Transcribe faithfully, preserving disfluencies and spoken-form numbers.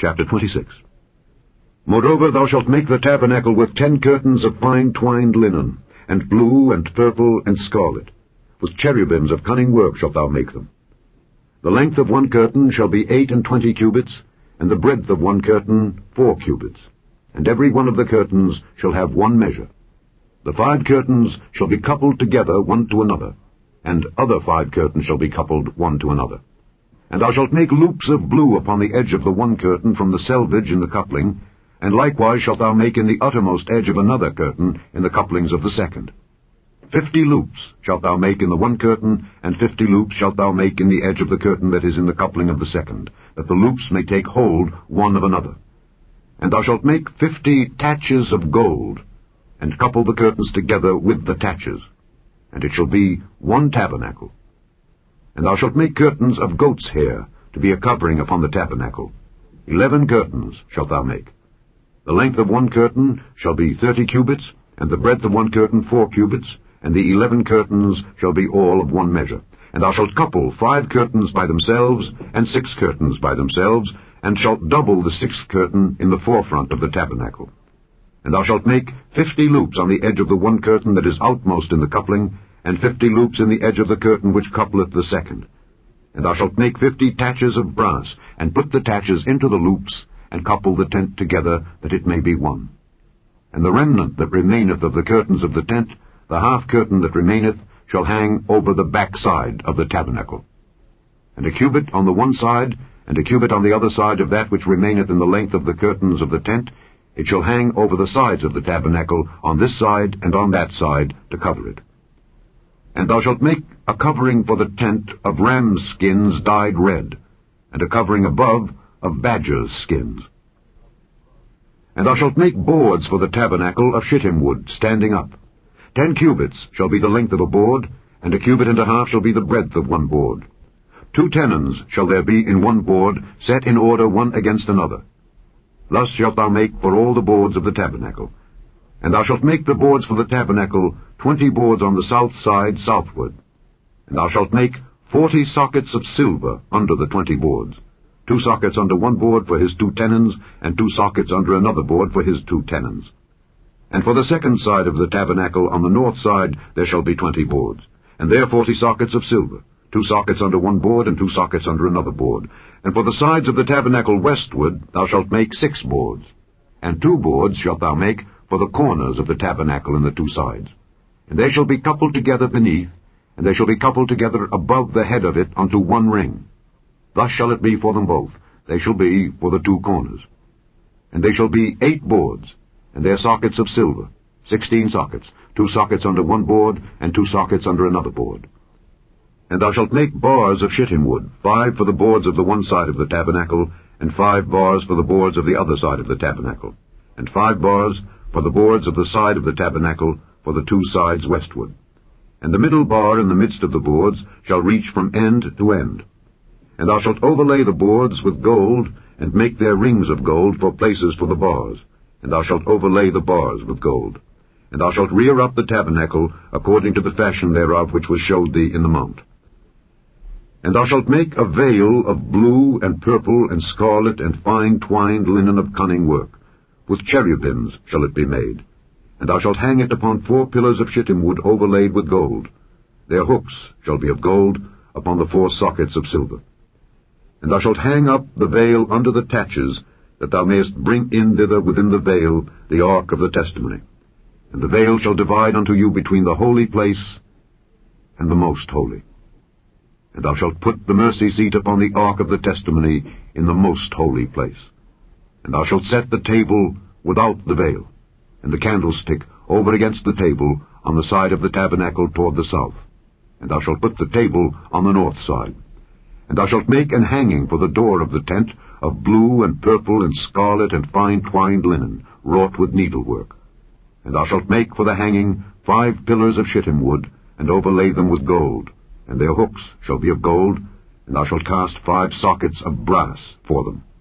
Chapter twenty-six. Moreover, thou shalt make the tabernacle with ten curtains of fine twined linen, and blue, and purple, and scarlet. With cherubims of cunning work shalt thou make them. The length of one curtain shall be eight and twenty cubits, and the breadth of one curtain four cubits. And every one of the curtains shall have one measure. The five curtains shall be coupled together one to another, and other five curtains shall be coupled one to another. And thou shalt make loops of blue upon the edge of the one curtain from the selvage in the coupling, and likewise shalt thou make in the uttermost edge of another curtain in the couplings of the second. Fifty loops shalt thou make in the one curtain, and fifty loops shalt thou make in the edge of the curtain that is in the coupling of the second, that the loops may take hold one of another. And thou shalt make fifty taches of gold, and couple the curtains together with the taches, and it shall be one tabernacle. And thou shalt make curtains of goat's hair, to be a covering upon the tabernacle. Eleven curtains shalt thou make. The length of one curtain shall be thirty cubits, and the breadth of one curtain four cubits, and the eleven curtains shall be all of one measure. And thou shalt couple five curtains by themselves, and six curtains by themselves, and shalt double the sixth curtain in the forefront of the tabernacle. And thou shalt make fifty loops on the edge of the one curtain that is outmost in the coupling, and fifty loops in the edge of the curtain which coupleth the second. And thou shalt make fifty taches of brass, and put the taches into the loops, and couple the tent together, that it may be one. And the remnant that remaineth of the curtains of the tent, the half curtain that remaineth, shall hang over the back side of the tabernacle. And a cubit on the one side, and a cubit on the other side of that which remaineth in the length of the curtains of the tent, it shall hang over the sides of the tabernacle, on this side and on that side, to cover it. And thou shalt make a covering for the tent of rams' skins dyed red, and a covering above of badgers' skins. And thou shalt make boards for the tabernacle of shittim wood, standing up. Ten cubits shall be the length of a board, and a cubit and a half shall be the breadth of one board. Two tenons shall there be in one board, set in order one against another. Thus shalt thou make for all the boards of the tabernacle. And thou shalt make the boards for the tabernacle twenty boards on the south side southward. And thou shalt make forty sockets of silver under the twenty boards, two sockets under one board for his two tenons, and two sockets under another board for his two tenons. And for the second side of the tabernacle on the north side there shall be twenty boards, and there forty sockets of silver, two sockets under one board, and two sockets under another board. And for the sides of the tabernacle westward thou shalt make six boards, and two boards shalt thou make for the corners of the tabernacle in the two sides. And they shall be coupled together beneath, and they shall be coupled together above the head of it unto one ring. Thus shall it be for them both, they shall be for the two corners. And they shall be eight boards, and their sockets of silver, sixteen sockets, two sockets under one board, and two sockets under another board. And thou shalt make bars of shittim wood, five for the boards of the one side of the tabernacle, and five bars for the boards of the other side of the tabernacle, and five bars for the boards of the side of the tabernacle for the two sides westward. And the middle bar in the midst of the boards shall reach from end to end. And thou shalt overlay the boards with gold, and make their rings of gold for places for the bars, and thou shalt overlay the bars with gold. And thou shalt rear up the tabernacle according to the fashion thereof which was showed thee in the mount. And thou shalt make a veil of blue and purple and scarlet and fine twined linen of cunning work. With cherubims shall it be made. And thou shalt hang it upon four pillars of shittim wood overlaid with gold. Their hooks shall be of gold upon the four sockets of silver. And thou shalt hang up the veil under the taches, that thou mayest bring in thither within the veil the ark of the testimony. And the veil shall divide unto you between the holy place and the most holy. And thou shalt put the mercy seat upon the ark of the testimony in the most holy place. And thou shalt set the table without the veil, and the candlestick over against the table on the side of the tabernacle toward the south. And thou shalt put the table on the north side. And thou shalt make an hanging for the door of the tent of blue and purple and scarlet and fine twined linen, wrought with needlework. And thou shalt make for the hanging five pillars of shittim wood, and overlay them with gold, and their hooks shall be of gold, and thou shalt cast five sockets of brass for them.